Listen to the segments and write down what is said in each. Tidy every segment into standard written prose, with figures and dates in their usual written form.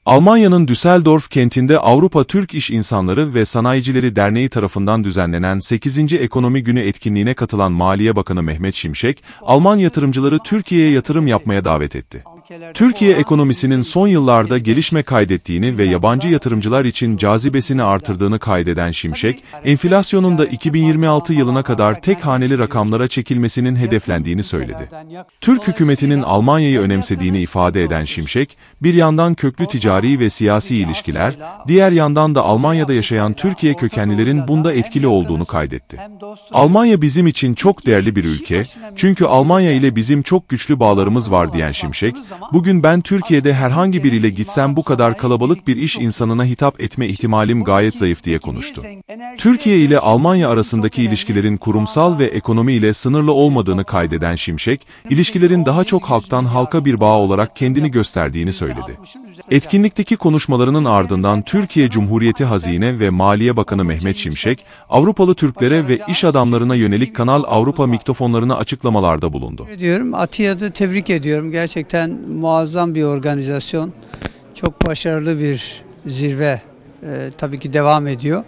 Almanya'nın Düsseldorf kentinde Avrupa Türk İş İnsanları ve Sanayicileri Derneği tarafından düzenlenen 8. Ekonomi Günü etkinliğine katılan Maliye Bakanı Mehmet Şimşek, Alman yatırımcıları Türkiye'ye yatırım yapmaya davet etti. Türkiye ekonomisinin son yıllarda gelişme kaydettiğini ve yabancı yatırımcılar için cazibesini artırdığını kaydeden Şimşek, enflasyonun da 2026 yılına kadar tek haneli rakamlara çekilmesinin hedeflendiğini söyledi. Türk hükümetinin Almanya'yı önemsediğini ifade eden Şimşek, bir yandan köklü ticari ve siyasi ilişkiler, diğer yandan da Almanya'da yaşayan Türkiye kökenlilerin bunda etkili olduğunu kaydetti. Almanya bizim için çok değerli bir ülke, çünkü Almanya ile bizim çok güçlü bağlarımız var diyen Şimşek, bugün ben Türkiye'de herhangi biriyle gitsem bu kadar kalabalık bir iş insanına hitap etme ihtimalim gayet zayıf diye konuştu. Türkiye ile Almanya arasındaki ilişkilerin kurumsal ve ekonomi ile sınırlı olmadığını kaydeden Şimşek, ilişkilerin daha çok halktan halka bir bağ olarak kendini gösterdiğini söyledi. Etkinlikteki konuşmalarının ardından Türkiye Cumhuriyeti Hazine ve Maliye Bakanı Mehmet Şimşek, Avrupalı Türklere ve iş adamlarına yönelik Kanal Avrupa mikrofonlarına açıklamalarda bulundu. ATİAD'ı tebrik ediyorum. Gerçekten muazzam bir organizasyon. Çok başarılı bir zirve tabii ki devam ediyor.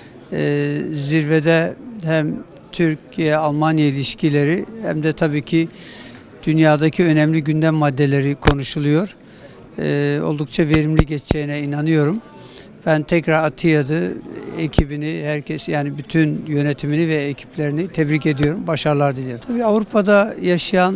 Zirvede hem Türkiye-Almanya ilişkileri hem de tabii ki dünyadaki önemli gündem maddeleri konuşuluyor. Oldukça verimli geçeceğine inanıyorum. Ben tekrar ATİAD'ı, ekibini, herkes yani bütün yönetimini ve ekiplerini tebrik ediyorum. Başarılar diliyorum. Tabii Avrupa'da yaşayan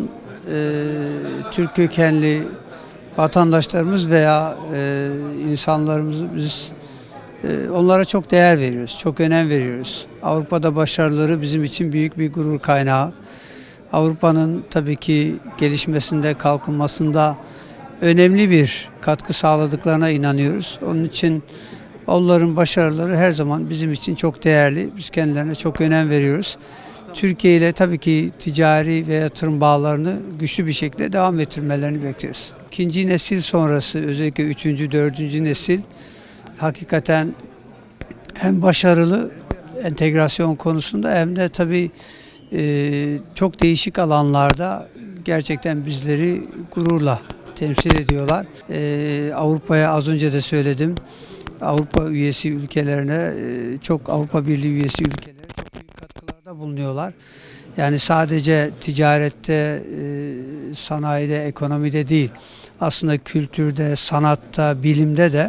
Türk kökenli vatandaşlarımız veya insanlarımız biz onlara çok değer veriyoruz, çok önem veriyoruz. Avrupa'da başarıları bizim için büyük bir gurur kaynağı. Avrupa'nın tabii ki gelişmesinde, kalkınmasında önemli bir katkı sağladıklarına inanıyoruz. Onun için onların başarıları her zaman bizim için çok değerli. Biz kendilerine çok önem veriyoruz. Türkiye ile tabii ki ticari ve yatırım bağlarını güçlü bir şekilde devam ettirmelerini bekliyoruz. İkinci nesil sonrası özellikle üçüncü, dördüncü nesil hakikaten hem başarılı entegrasyon konusunda hem de tabii çok değişik alanlarda gerçekten bizleri gururla temsil ediyorlar. Avrupa'ya az önce de söyledim. Avrupa üyesi ülkelerine, çok Avrupa Birliği üyesi ülkelere çok büyük katkılarda bulunuyorlar. Yani sadece ticarette, sanayide, ekonomide değil, aslında kültürde, sanatta, bilimde de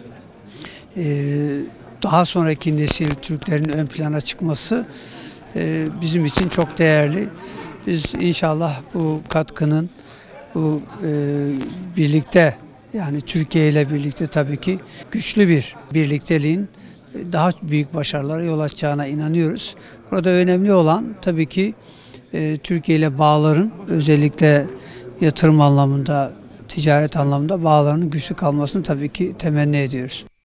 daha sonraki nesil Türklerin ön plana çıkması bizim için çok değerli. Biz inşallah bu katkının bu birlikte yani Türkiye ile birlikte tabii ki güçlü bir birlikteliğin daha büyük başarılara yol açacağına inanıyoruz. Burada önemli olan tabii ki Türkiye ile bağların özellikle yatırım anlamında, ticaret anlamında bağlarının güçlü kalmasını tabii ki temenni ediyoruz.